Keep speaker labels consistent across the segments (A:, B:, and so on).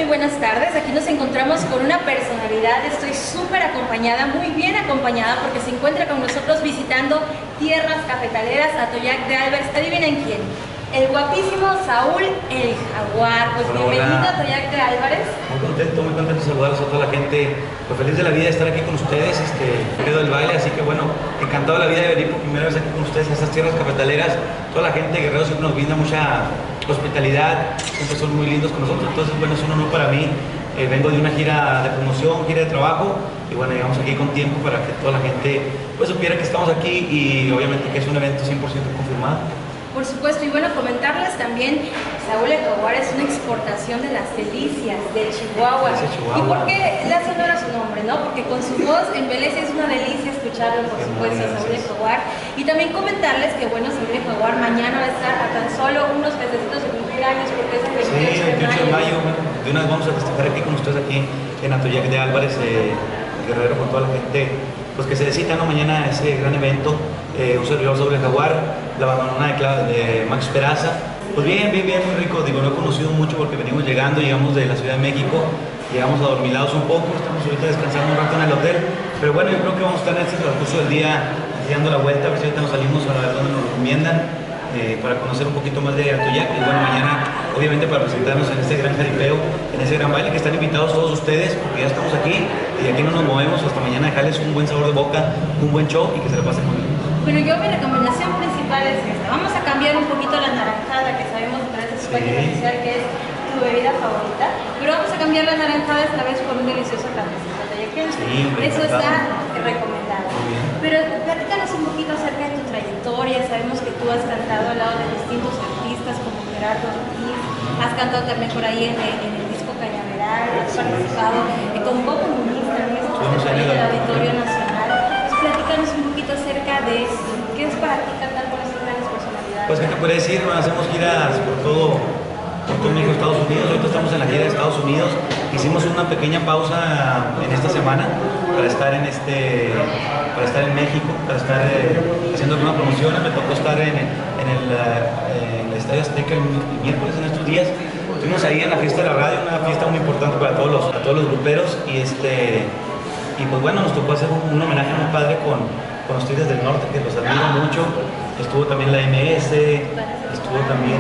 A: Muy buenas tardes. Aquí nos encontramos con una personalidad. Estoy súper acompañada, muy bien acompañada, porque se encuentra con nosotros visitando tierras cafetaleras, Atoyac de Álvarez. Adivinen quién. El guapísimo Saúl el Jaguar. Pues
B: hola,
A: bienvenido
B: hola.
A: a Atoyac de Álvarez.
B: Muy contento de saludarlos a toda la gente. Pues feliz de la vida de estar aquí con ustedes, periodo del baile, así que bueno, encantado de la vida de venir por primera vez aquí con ustedes a estas tierras cafetaleras. Toda la gente de Guerrero siempre nos brinda mucha hospitalidad, siempre son muy lindos con nosotros, entonces bueno, es un honor para mí. Vengo de una gira de promoción, gira de trabajo, y bueno, llegamos aquí con tiempo para que toda la gente pues supiera que estamos aquí y obviamente que es un evento 100% confirmado.
A: Por supuesto, y bueno, comentarles también, Saúl el Jaguar es una exportación de las delicias de Chihuahua. ¿Y por qué le hace honor a su nombre, no? Porque con su voz en Vélez es una delicia escucharlo, por supuesto, Saúl el Jaguar. Y también comentarles que, bueno, Saúl el Jaguar mañana va a estar a tan solo unos mesecitos de cumplir años, porque es el 28 de mayo.
B: Bueno, de una vez vamos a festejar aquí con ustedes aquí en Atoyac de Álvarez, Guerrero, con toda la gente pues que se necesita, ¿no? Mañana ese gran evento, un servidor Saúl el Jaguar, la bandonona de Max Peraza. Pues bien, muy rico. Digo, no he conocido mucho porque venimos llegamos de la Ciudad de México, llegamos adormilados un poco, estamos ahorita descansando un rato en el hotel, pero bueno, yo creo que vamos a estar en este transcurso del día dando la vuelta, a ver si ahorita nos salimos a ver dónde nos recomiendan. Para conocer un poquito más de Atoyac y bueno, mañana obviamente para presentarnos en este gran jaripeo, en ese gran baile, que están invitados todos ustedes porque ya estamos aquí y de aquí no nos movemos hasta mañana. Dejarles un buen sabor de boca, un buen show y que se la pasen muy bien.
A: Bueno, yo mi recomendación principal es esta. Vamos a cambiar un poquito la naranjada, que sabemos a través de su página oficial que es tu bebida favorita, pero vamos a cambiar la naranjada esta vez por un delicioso cafecito tallaquense. Eso está recomendado. Pero platícanos un poquito acerca de tu trayectoria. Sabemos que tú has cantado al lado de distintos artistas como Gerardo Ortiz, has cantado también por ahí en el disco Cañaveral, has participado con Coco Muniz también en el Auditorio Nacional. Entonces, platícanos un poquito acerca de esto. ¿Qué es para ti cantar con estas grandes personalidades?
B: Pues, ¿qué te puedo decir? Bueno, hacemos giras por todo México, Estados Unidos. Ahorita estamos en la gira de Estados Unidos. Hicimos una pequeña pausa en esta semana para estar en México, para estar haciendo algunas promociones. Me tocó estar en el Estadio Azteca el miércoles en estos días. Estuvimos ahí en la fiesta de la radio, una fiesta muy importante para todos los gruperos y pues bueno, nos tocó hacer un homenaje muy padre con los Tigres del Norte, que los admiro mucho. Estuvo también la MS, estuvo también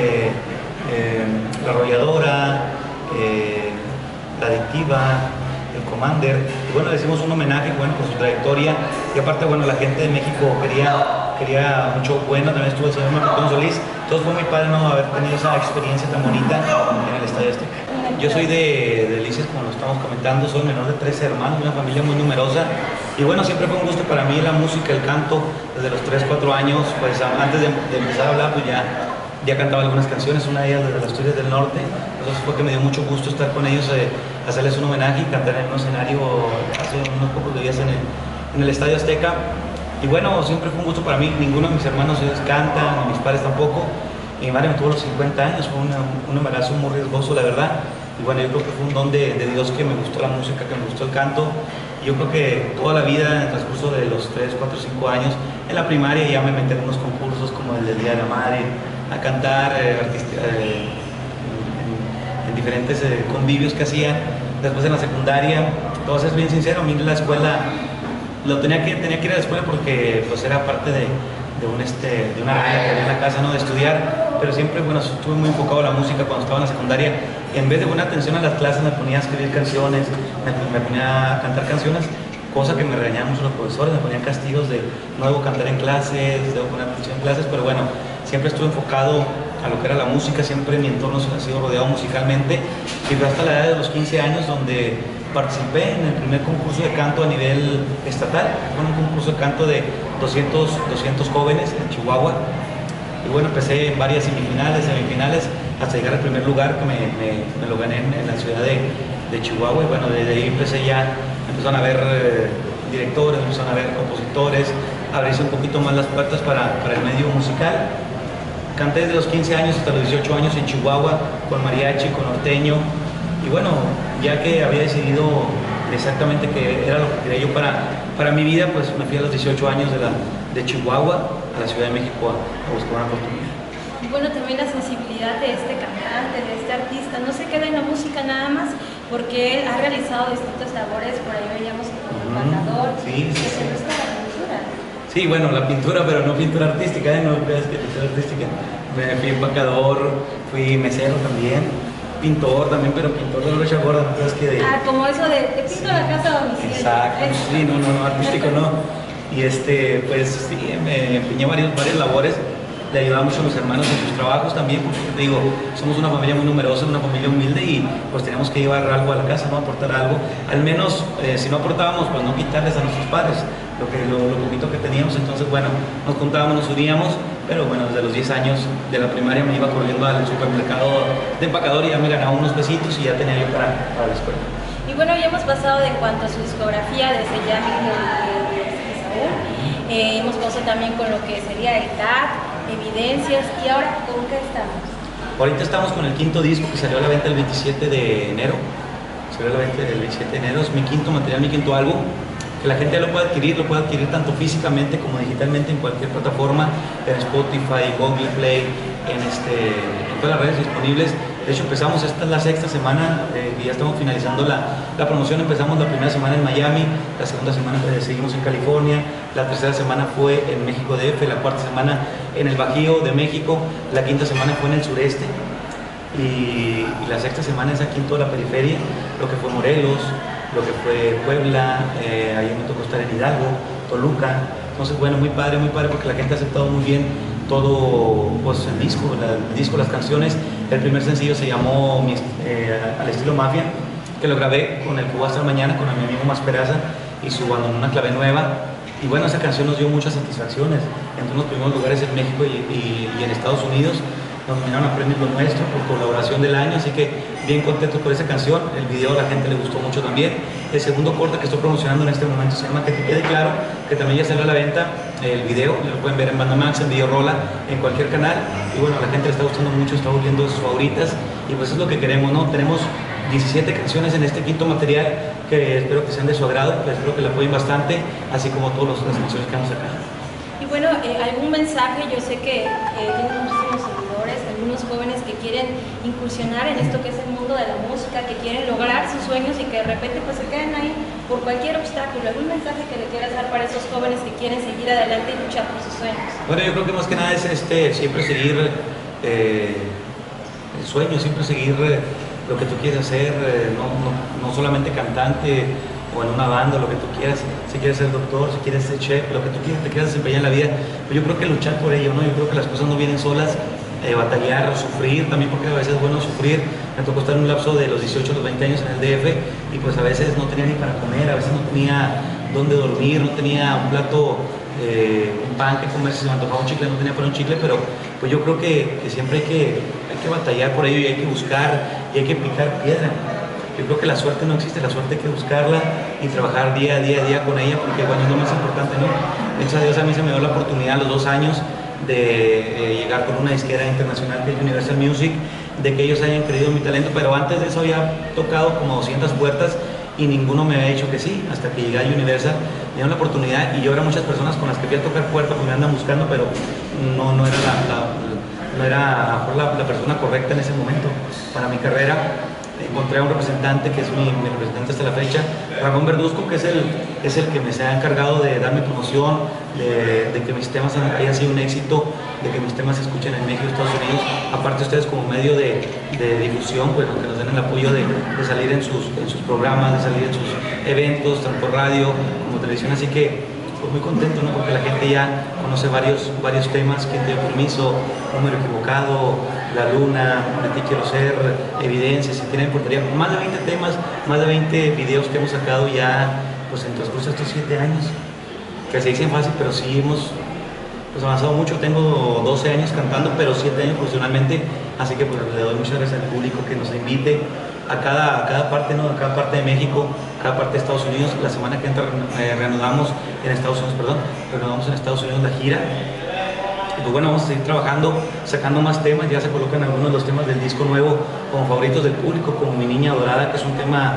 B: la Arrolladora, la Adictiva, el Commander, y bueno, le hicimos un homenaje, bueno, por su trayectoria, y aparte, bueno, la gente de México quería mucho bueno, también estuvo el señor Martín Solís, entonces fue muy padre, ¿no?, haber tenido esa experiencia tan bonita en el Estadio Azteca. Yo soy de Delicias, como lo estamos comentando, soy menor de 13 hermanos, una familia muy numerosa, y bueno, siempre fue un gusto para mí la música, el canto, desde los 3, 4 años, pues antes de empezar a hablar, pues ya cantaba algunas canciones, una de ellas desde los Tigres del Norte, entonces fue que me dio mucho gusto estar con ellos, hacerles un homenaje y cantar en un escenario hace unos pocos días en el Estadio Azteca. Y bueno, siempre fue un gusto para mí, ninguno de mis hermanos cantan, ni mis padres tampoco. Mi madre me tuvo a los 50 años, fue un embarazo muy riesgoso, la verdad. Y bueno, yo creo que fue un don de Dios que me gustó la música, que me gustó el canto. Y yo creo que toda la vida, en el transcurso de los 3, 4, 5 años, en la primaria ya me metí en unos concursos como el del Día de la Madre, a cantar en diferentes convivios que hacía. Después en la secundaria, todo eso es bien sincero, a mí en la escuela tenía que ir a la escuela porque pues era parte de una regla que había en la casa, ¿no?, de estudiar, pero siempre, bueno, estuve muy enfocado a la música cuando estaba en la secundaria. En vez de poner atención a las clases, me ponía a escribir canciones, me ponía a cantar canciones, cosa que me regañaban mucho los profesores, me ponían castigos de no debo cantar en clases, debo poner atención en clases, pero bueno, siempre estuve enfocado a lo que era la música, siempre mi entorno ha sido rodeado musicalmente, y fue hasta la edad de los 15 años donde participé en el primer concurso de canto a nivel estatal. Fue un concurso de canto de 200 jóvenes en Chihuahua, y bueno, empecé en varias semifinales, hasta llegar al primer lugar, que me lo gané en la ciudad de Chihuahua, y bueno, desde ahí empezaron a ver directores, empezaron a ver compositores, abrirse un poquito más las puertas para el medio musical. Canté desde los 15 años hasta los 18 años en Chihuahua, con mariachi, con norteño, y bueno, ya que había decidido exactamente que era lo que quería yo para mi vida, pues me fui a los 18 años de Chihuahua a la Ciudad de México a buscar una oportunidad.
A: Y bueno, también la sensibilidad de este cantante, de este artista, no se queda en la música nada más, porque él ha realizado distintas labores, por ahí veíamos como embajador,
B: sí,
A: que se gusta la pintura.
B: Sí, bueno, la pintura, pero no pintura artística, no creas que pintura artística. Me fui embajador, fui mesero también, pintor también, pero pintor de brocha gorda, no creas que de...
A: Como eso de te pinto la casa a domicilio.
B: Exacto, sí, no, artístico no. Y pues sí, me empeñé varias labores. Le ayudaba mucho a los hermanos en sus trabajos también, porque te digo, somos una familia muy numerosa, una familia humilde y pues teníamos que llevar algo a la casa, ¿no? Aportar algo. Al menos, si no aportábamos, pues no quitarles a nuestros padres lo poquito que teníamos. Entonces, bueno, nos juntábamos, nos uníamos, pero bueno, desde los 10 años de la primaria me iba corriendo al supermercado de empacador y ya me ganaba unos pesitos y ya tenía yo para la escuela.
A: Y bueno, ya hemos pasado de en cuanto a su discografía, desde ya Saúl, hemos pasado también con lo que sería el TAC, Evidencias, y ahora ¿con qué estamos?
B: Ahorita estamos con el quinto disco que salió a la venta el 27 de enero. Salió a la venta el 27 de enero, es mi quinto material, mi quinto álbum. Que la gente ya lo puede adquirir tanto físicamente como digitalmente en cualquier plataforma, en Spotify, Google Play, en todas las redes disponibles. De hecho, empezamos, esta es la sexta semana, y ya estamos finalizando la promoción. Empezamos la primera semana en Miami, la segunda semana seguimos en California, la tercera semana fue en México DF, la cuarta semana en el Bajío de México, la quinta semana fue en el sureste y la sexta semana es aquí en toda la periferia, lo que fue Morelos, lo que fue Puebla, ahí me tocó estar en Hidalgo, Toluca. Entonces, bueno, muy padre porque la gente ha aceptado muy bien todo, pues el disco, las canciones. El primer sencillo se llamó Al estilo Mafia, que lo grabé con el Cuba hasta mañana, con mi amigo Masperaza y su Una clave nueva. Y bueno, esa canción nos dio muchas satisfacciones. Entre los primeros lugares en México y en Estados Unidos. Nos nominaron a Premios Lo Nuestro por colaboración del año, así que bien contento por esa canción. El video a la gente le gustó mucho también. El segundo corte que estoy promocionando en este momento se llama Que te quede claro, que también ya salió a la venta. El video lo pueden ver en Bandamax, en Videorola, en cualquier canal. Y bueno, a la gente le está gustando mucho, está volviendo sus favoritas. Y pues es lo que queremos, ¿no? Tenemos 17 canciones en este quinto material que espero que sean de su agrado, pues espero que la apoyen bastante, así como todas las canciones que vamos a sacar.
A: Y bueno, algún mensaje, yo sé que tienen muchísimos seguidores, algunos jóvenes que quieren incursionar en esto que es el mundo de la música, que quieren lograr sus sueños y que de repente pues se quedan ahí por cualquier obstáculo. ¿Algún mensaje que le quieras dar para esos jóvenes que quieren seguir adelante y luchar por sus sueños?
B: Bueno, yo creo que más que nada es siempre seguir el sueño, siempre seguir lo que tú quieres hacer, no solamente cantante o en una banda, lo que tú quieras, si quieres ser doctor, si quieres ser chef, lo que tú quieras, te quieras desempeñar en la vida, pues yo creo que luchar por ello, ¿no? Yo creo que las cosas no vienen solas, batallar, sufrir, también porque a veces es bueno sufrir. Me tocó estar en un lapso de los 18 a los 20 años en el DF y pues a veces no tenía ni para comer, a veces no tenía dónde dormir, no tenía un plato, un pan que comer, si se me antojaba un chicle, no tenía para un chicle, pero pues yo creo que siempre hay que batallar por ello y hay que buscar y hay que picar piedra. Yo creo que la suerte no existe, la suerte hay que buscarla y trabajar día a día con ella, porque bueno, es lo más importante, ¿no? Gracias a Dios a mí se me dio la oportunidad a los 2 años de llegar con una disquera internacional que es Universal Music, de que ellos hayan creído en mi talento, pero antes de eso había tocado como 200 puertas y ninguno me había dicho que sí, hasta que llegué a Universal, me dieron la oportunidad y yo era muchas personas con las que fui a tocar puertas, pues me andan buscando, pero no era la persona correcta en ese momento para mi carrera. Encontré a un representante que es mi representante hasta la fecha, Ramón Verduzco, que es el que me se ha encargado de darme promoción, de que mis temas hayan sido un éxito, de que mis temas se escuchen en México y Estados Unidos. Aparte ustedes como medio de difusión, pues que nos den el apoyo de salir en sus programas, de salir en sus eventos, tanto por radio como televisión, así que pues muy contento, ¿no? Porque la gente ya conoce varios temas, Quien te dio permiso, Número equivocado, La Luna, De ti quiero ser, Evidencias, si tienen portería, más de 20 temas, más de 20 videos que hemos sacado ya pues en transcurso de estos 7 años, que se dicen fácil, pero sí hemos pues avanzado mucho. Tengo 12 años cantando, pero 7 años profesionalmente, así que pues le doy muchas gracias al público que nos invite a cada parte, ¿no? A cada parte de México, cada parte de Estados Unidos. La semana que entra reanudamos en Estados Unidos la gira. Y pues bueno, vamos a seguir trabajando, sacando más temas. Ya se colocan algunos de los temas del disco nuevo como favoritos del público, como Mi Niña Dorada, que es un tema,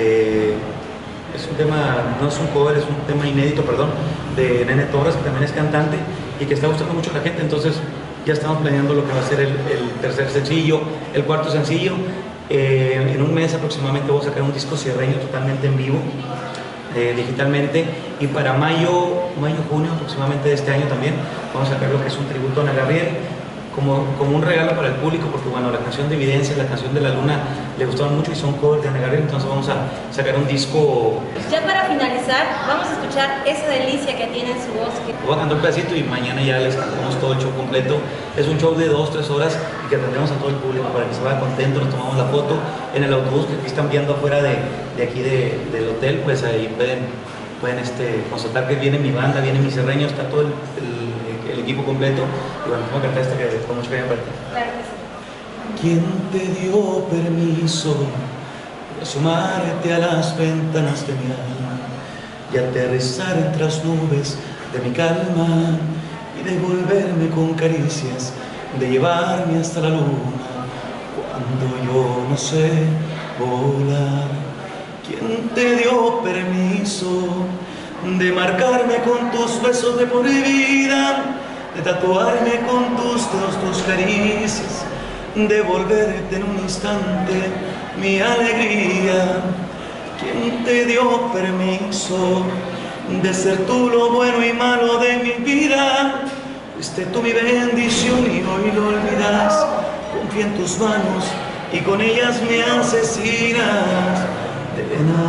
B: no es un cover, es un tema inédito, perdón, de Nene Torres, que también es cantante y que está gustando mucho a la gente. Entonces Ya estamos planeando lo que va a ser el tercer sencillo, el cuarto sencillo. En un mes aproximadamente voy a sacar un disco sierreño totalmente en vivo, digitalmente, y para mayo, junio aproximadamente de este año también vamos a sacar lo que es un tributo a Ana Gabriel, como un regalo para el público, porque bueno, la canción de Evidencia, la canción de La Luna le gustaron mucho y son covers de Ana Gabriel, entonces vamos a sacar un disco.
A: Ya para finalizar, vamos a escuchar esa delicia que tiene en su voz.
B: Voy a cantar un pedacito y mañana ya les cantamos todo el show completo. Es un show de 2-3 horas y que tendremos a todo el público para que se vaya contento. Nos tomamos la foto en el autobús que aquí están viendo afuera de aquí del hotel, pues ahí pueden constatar que viene mi banda, viene mi Sierreño, está todo el equipo completo. Y bueno, vamos a cantar esta que con mucho cariño para ti.
A: Claro que sí.
B: ¿Quién te dio permiso de asomarte a las ventanas de mi alma y aterrizar entre las nubes de mi calma y devolverme con caricias, de llevarme hasta la luna cuando yo no sé volar? ¿Quién te dio permiso de marcarme con tus besos de por vida, de tatuarme con tus dedos tus caricias, de volverte en un instante mi alegría? ¿Quién te dio permiso de ser tú lo bueno y malo de mi vida? Fuiste tú mi bendición y hoy lo olvidas. Confía en tus manos y con ellas me asesinas de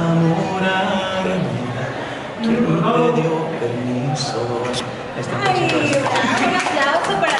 B: enamorarme. ¿Quién te dio permiso?
A: Ay, un aplauso para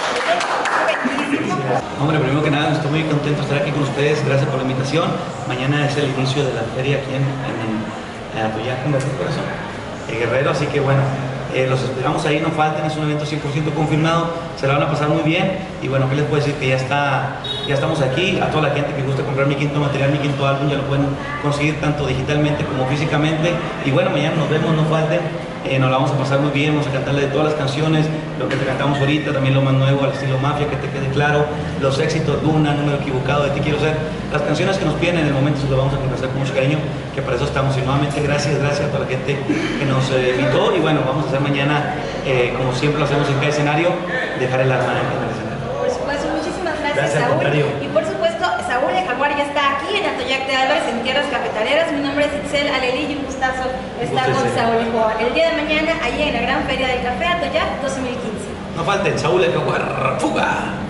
A: ti.
B: Hombre, primero que nada, estoy muy contento de estar aquí con ustedes. Gracias por la invitación. Mañana es el inicio de la feria aquí en Atoyac, en Guerrero, así que bueno, los esperamos ahí, no falten, es un evento 100% confirmado, se la van a pasar muy bien. Y bueno, ¿qué les puedo decir? Que ya estamos aquí. A toda la gente que gusta comprar mi quinto material, mi quinto álbum, ya lo pueden conseguir tanto digitalmente como físicamente. Y bueno, mañana nos vemos, no falten. Nos la vamos a pasar muy bien, vamos a cantarle de todas las canciones, lo que te cantamos ahorita, también lo más nuevo al estilo Mafia, que te quede claro, los éxitos, Luna, Número Equivocado, De Ti Quiero Ser, las canciones que nos piden en el momento se las vamos a complacer con mucho cariño, que para eso estamos. Y nuevamente gracias a toda la gente que nos invitó. Y bueno, vamos a hacer mañana, como siempre lo hacemos en cada escenario, dejar el alma en el escenario.
A: Por supuesto, muchísimas gracias,
B: Al
A: Saúl.
B: contrario.
A: Y por supuesto, Saúl El Jaguar ya está aquí en Atoyac de Álvarez, en tierras cafetaleras. Mi nombre es Itzel Alelí y un gustazo estar con Saúl El Jaguar. El día de mañana, allí en la gran feria del café Atoyac 2015.
B: No falten, Saúl El Jaguar, fuga.